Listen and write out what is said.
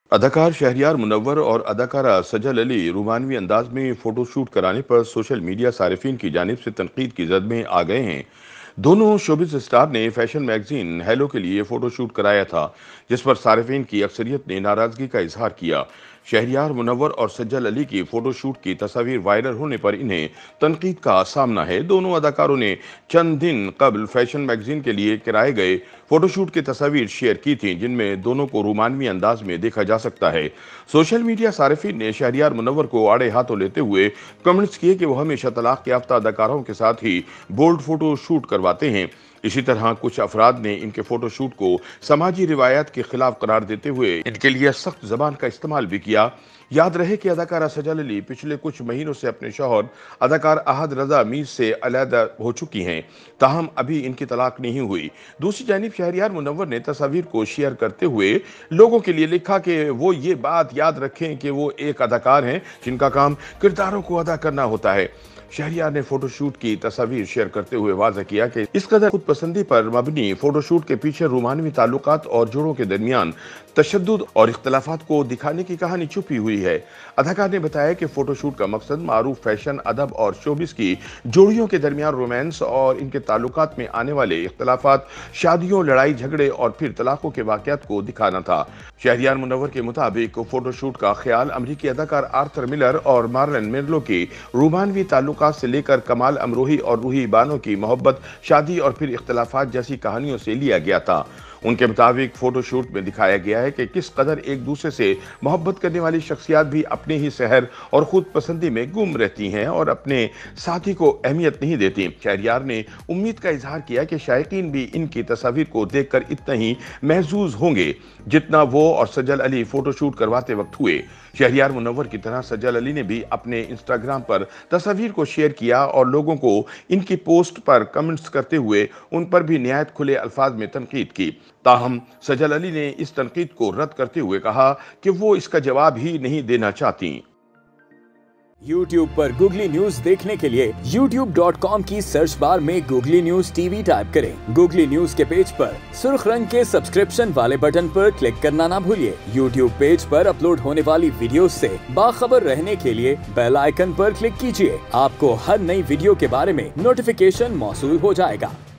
अदाकार शहरयार मुनव्वर और अदाकारा सजल अली रोमानवी अंदाज में फोटोशूट कराने पर सोशल मीडिया सारिफिन की जानिब से तनकीद की जद में आ गए हैं। दोनों शोबिज़ स्टार ने फैशन मैगजीन हेलो के लिए फोटोशूट कराया था, जिस पर सारिफिन की अक्सरियत ने नाराजगी का इजहार किया। शहरयार मुनव्वर और सज्जल अली की फोटोशूट की तस्वीर वायरल होने पर इन्हें तनकीद का सामना है। दोनों अदाकारों ने चंद दिन कबल फैशन मैगजीन के लिए कराए गए फोटोशूट की तस्वीर शेयर की थी, जिनमें दोनों को रोमानवी अंदाज में देखा जा सकता है। सोशल मीडिया सारिफिन ने शहरयार मुनव्वर को आड़े हाथों लेते हुए कमेंट्स किए कि वो हमेशा तलाक याफ्ता अदाकारों के साथ ही बोल्ड फोटो शूट करवाते हैं। इसी तरह कुछ अफराद ने इनके फोटोशूट को समाजी रिवायात के खिलाफ करार देते हुए इनके लिए सख्त जबान का इस्तेमाल भी किया। याद रहे कि अदाकारा सजल अली पिछले कुछ महीनों से अपने शौहर अदाकार अहद रजा मीर से अलहदा हो चुकी हैं, ताहम अभी इनकी तलाक नहीं हुई। दूसरी जानिब शहरयार मुनव्वर ने तस्वीर को शेयर करते हुए लोगों के लिए लिखा कि वो ये बात याद रखें कि वो एक अदाकार हैं जिनका काम किरदारों को अदा करना होता है। शहरयार ने फोटोशूट की तस्वीर शेयर करते हुए वाज़ह किया कि इस कदर खुद पसंदी पर मबनी फोटोशूट के पीछे रोमानवी ताल्लुकात और जोड़ों के दरमियान तशद्दुद और इख्तलाफात को दिखाने की कहानी छुपी हुई है। अदाकार ने बताया कि फोटोशूट का मकसद मारूफ फैशन, अदब और शोबिस की जोड़ियों के दरमियान रोमांस और इनके ताल्लुकात में आने वाले इख्तलाफात, शादियों, लड़ाई झगड़े और फिर तलाकों के वाक़यात को दिखाना था। शहरयार मुनव्वर के मुताबिक फोटोशूट का ख्याल अमरीकी अदाकार आर्थर मिलर और मार्लन मिरलो के रोमानवी ताल्लुकात से लेकर कमाल अमरोही और रूही बानो की मोहब्बत, शादी और फिर इख्तलाफात जैसी कहानियों से लिया गया था। उनके मुताबिक फोटोशूट में दिखाया गया है कि किस कदर एक दूसरे से मोहब्बत करने वाली शख्सियात भी अपने ही शहर और खुद पसंदी में गुम रहती हैं और अपने साथी को अहमियत नहीं देती। शहरयार ने उम्मीद का इजहार किया कि शायकीन भी इनकी तस्वीर को देखकर इतना ही महजूज होंगे जितना वो और सजल अली फोटोशूट करवाते वक्त हुए। शहरयार मुनव्वर की तरह सजल अली ने भी अपने इंस्टाग्राम पर तस्वीर को शेयर किया और लोगों को इनकी पोस्ट पर कमेंट्स करते हुए उन पर भी निहायत खुले अल्फाज में तनकीद की। ताहम सजल अली ने इस तनकीद को रद्द करते हुए कहा कि वो इसका जवाब ही नहीं देना चाहती। YouTube पर गूगली न्यूज देखने के लिए youtube.com की सर्च बार में गूगली न्यूज टीवी टाइप करें। गूगली न्यूज के पेज पर सुर्ख रंग के सब्सक्रिप्शन वाले बटन पर क्लिक करना ना भूलिए। YouTube पेज पर अपलोड होने वाली वीडियोस से बाखबर रहने के लिए बेल आइकन पर क्लिक कीजिए। आपको हर नई वीडियो के बारे में नोटिफिकेशन मौसूल हो जाएगा।